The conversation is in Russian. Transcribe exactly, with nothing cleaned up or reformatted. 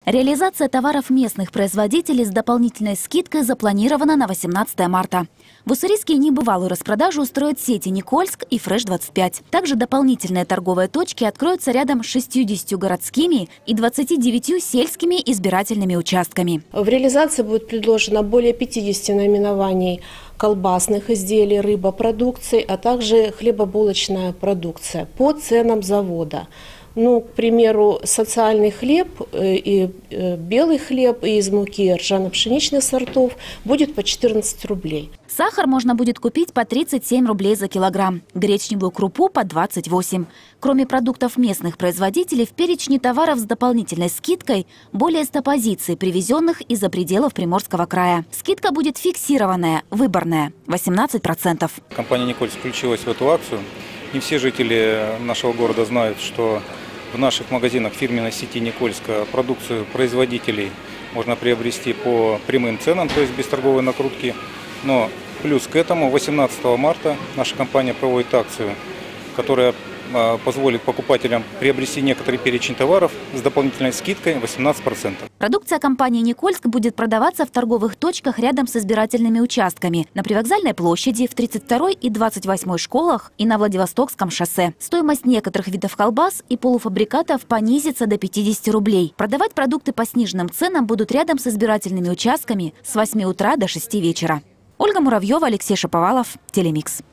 Реализация товаров местных производителей с дополнительной скидкой запланирована на восемнадцатое марта. В Уссурийске небывалую распродажу устроят сети «Никольск» и «Фреш двадцать пять». Также дополнительные торговые точки откроются рядом с шестьюдесятью городскими и двадцатью девятью сельскими избирательными участками. В реализации будет предложено более пятидесяти наименований колбасных изделий, рыбопродукции, а также хлебобулочная продукция по ценам завода. Ну, к примеру, социальный хлеб и белый хлеб из муки ржано-пшеничных сортов будет по четырнадцать рублей. Сахар можно будет купить по тридцать семь рублей за килограмм, гречневую крупу по двадцать восемь. Кроме продуктов местных производителей, в перечне товаров с дополнительной скидкой более ста позиций, привезенных из-за пределов Приморского края. Скидка будет фиксированная, выборная – восемнадцать процентов. Компания «Никольск» включилась в эту акцию. Не все жители нашего города знают, что в наших магазинах фирменной сети «Никольска» продукцию производителей можно приобрести по прямым ценам, то есть без торговой накрутки. Но плюс к этому восемнадцатого марта наша компания проводит акцию, которая позволит покупателям приобрести некоторый перечень товаров с дополнительной скидкой восемнадцать процентов. Продукция компании «Никольск» будет продаваться в торговых точках рядом с избирательными участками, на Привокзальной площади, в тридцать второй и двадцать восьмой школах и на Владивостокском шоссе. Стоимость некоторых видов колбас и полуфабрикатов понизится до пятидесяти рублей. Продавать продукты по сниженным ценам будут рядом с избирательными участками с восьми утра до шести вечера. Ольга Муравьева, Алексей Шаповалов, Телемикс.